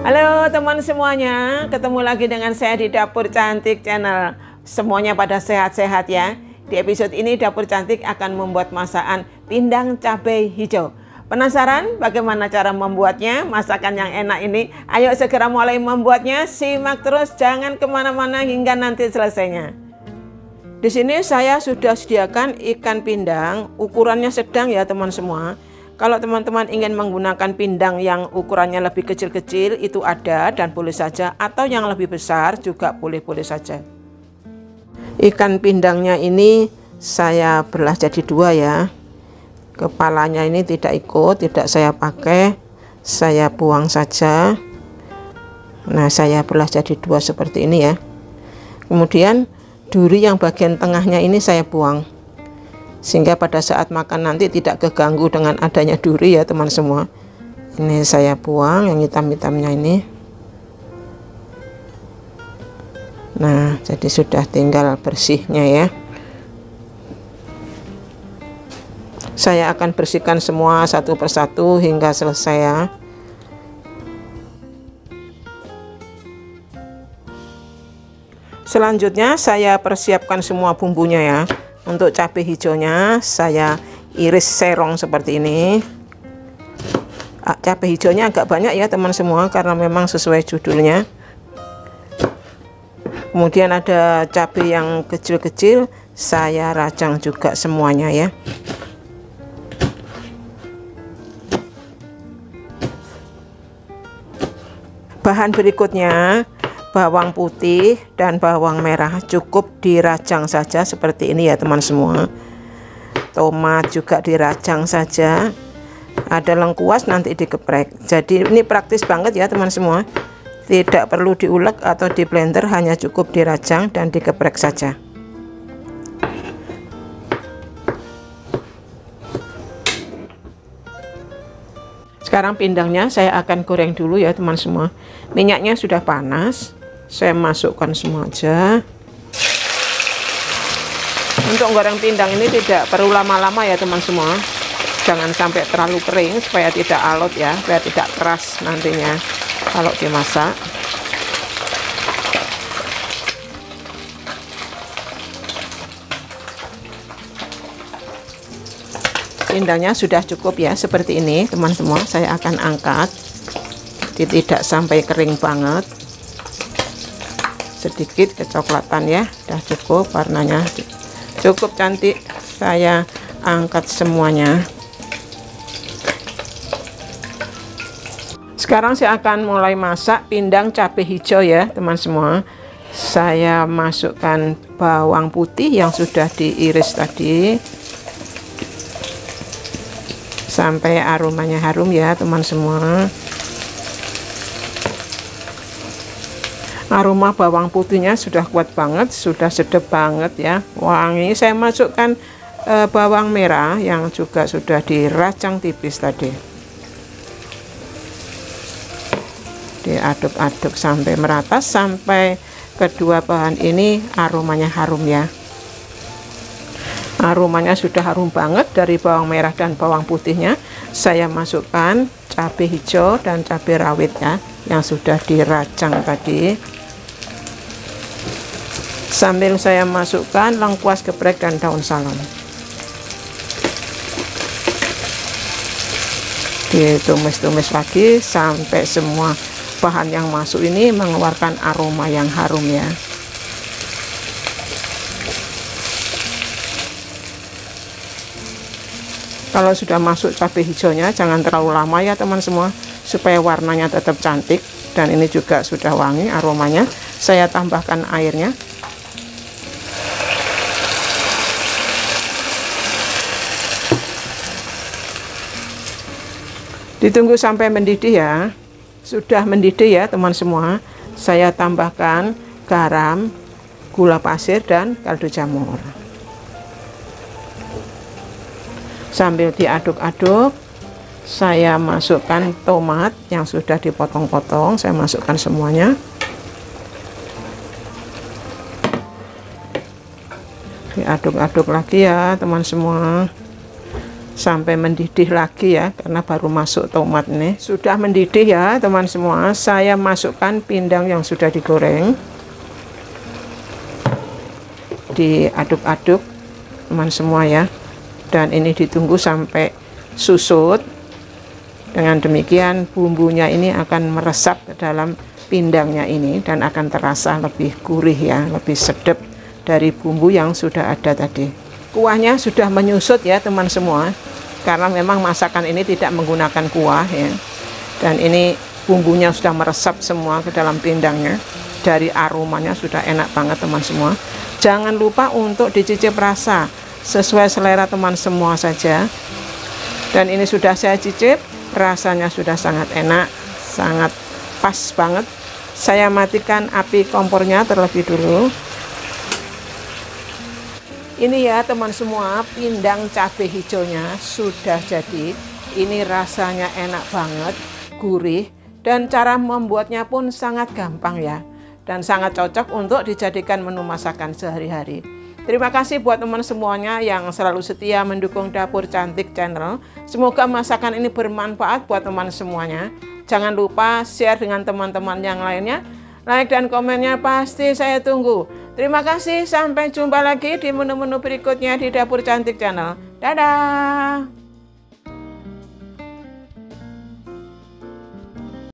Halo teman semuanya, ketemu lagi dengan saya di Dapur Cantik Channel. Semuanya pada sehat-sehat ya. Di episode ini Dapur Cantik akan membuat masakan pindang cabai hijau. Penasaran bagaimana cara membuatnya? Masakan yang enak ini, ayo segera mulai membuatnya. Simak terus, jangan kemana-mana hingga nanti selesainya. Di sini saya sudah sediakan ikan pindang, ukurannya sedang ya teman semua. Kalau teman-teman ingin menggunakan pindang yang ukurannya lebih kecil-kecil itu ada dan boleh saja, atau yang lebih besar juga boleh-boleh saja. Ikan pindangnya ini saya belah jadi dua ya. Kepalanya ini tidak ikut, tidak saya pakai, saya buang saja. Nah, saya belah jadi dua seperti ini ya. Kemudian duri yang bagian tengahnya ini saya buang, sehingga pada saat makan nanti tidak keganggu dengan adanya duri ya teman semua. Ini saya buang yang hitam-hitamnya ini. Nah, jadi sudah tinggal bersihnya ya. Saya akan bersihkan semua satu persatu hingga selesai ya. Selanjutnya saya persiapkan semua bumbunya ya. Untuk cabai hijaunya saya iris serong seperti ini. Cabai hijaunya agak banyak ya teman semua, karena memang sesuai judulnya. Kemudian ada cabai yang kecil-kecil, saya rajang juga semuanya ya. Bahan berikutnya, bawang putih dan bawang merah cukup dirajang saja seperti ini ya teman semua. Tomat juga dirajang saja. Ada lengkuas nanti digeprek. Jadi ini praktis banget ya teman semua. Tidak perlu diulek atau di blender, hanya cukup dirajang dan digeprek saja. Sekarang pindangnya saya akan goreng dulu ya teman semua. Minyaknya sudah panas. Saya masukkan semua aja. Untuk goreng pindang ini tidak perlu lama-lama ya teman semua. Jangan sampai terlalu kering supaya tidak alot ya, supaya tidak keras nantinya kalau dimasak. Pindangnya sudah cukup ya seperti ini teman semua. Saya akan angkat. Tidak sampai kering banget. Sedikit kecoklatan ya, udah cukup, warnanya cukup cantik. Saya angkat semuanya. Sekarang saya akan mulai masak pindang cabai hijau ya teman semua. Saya masukkan bawang putih yang sudah diiris tadi sampai aromanya harum ya teman semua. Aroma bawang putihnya sudah kuat banget, sudah sedap banget ya, wangi. Saya masukkan bawang merah yang juga sudah diracang tipis tadi. Diaduk-aduk sampai merata, sampai kedua bahan ini aromanya harum ya. Aromanya sudah harum banget dari bawang merah dan bawang putihnya. Saya masukkan cabai hijau dan cabai rawit ya, yang sudah diracang tadi. Sambil saya masukkan lengkuas geprek dan daun salam. Ditumis-tumis lagi sampai semua bahan yang masuk ini mengeluarkan aroma yang harum ya. Kalau sudah masuk cabai hijaunya jangan terlalu lama ya teman semua, supaya warnanya tetap cantik. Dan ini juga sudah wangi aromanya. Saya tambahkan airnya. Ditunggu sampai mendidih ya. Sudah mendidih ya teman semua. Saya tambahkan garam, gula pasir dan kaldu jamur. Sambil diaduk-aduk, saya masukkan tomat yang sudah dipotong-potong. Saya masukkan semuanya. Diaduk-aduk lagi ya teman semua. sampai mendidih lagi ya, karena baru masuk tomat nih. Sudah mendidih ya teman semua. Saya masukkan pindang yang sudah digoreng, diaduk-aduk teman semua ya, dan ini ditunggu sampai susut. Dengan demikian bumbunya ini akan meresap ke dalam pindangnya ini dan akan terasa lebih gurih ya, lebih sedap dari bumbu yang sudah ada tadi. Kuahnya sudah menyusut ya teman semua, karena memang masakan ini tidak menggunakan kuah ya. Dan ini bumbunya sudah meresap semua ke dalam pindangnya. Dari aromanya sudah enak banget teman semua. Jangan lupa untuk dicicip rasa sesuai selera teman semua saja. Dan ini sudah saya cicip, rasanya sudah sangat enak, sangat pas banget. Saya matikan api kompornya terlebih dulu. Ini ya teman semua, pindang cabai hijaunya sudah jadi. Ini rasanya enak banget, gurih, dan cara membuatnya pun sangat gampang ya, dan sangat cocok untuk dijadikan menu masakan sehari-hari. Terima kasih buat teman semuanya yang selalu setia mendukung Dapur Cantik Channel. Semoga masakan ini bermanfaat buat teman semuanya. Jangan lupa share dengan teman-teman yang lainnya. Like dan komennya pasti saya tunggu. Terima kasih, sampai jumpa lagi di menu-menu berikutnya di Dapur Cantik Channel. Dadah!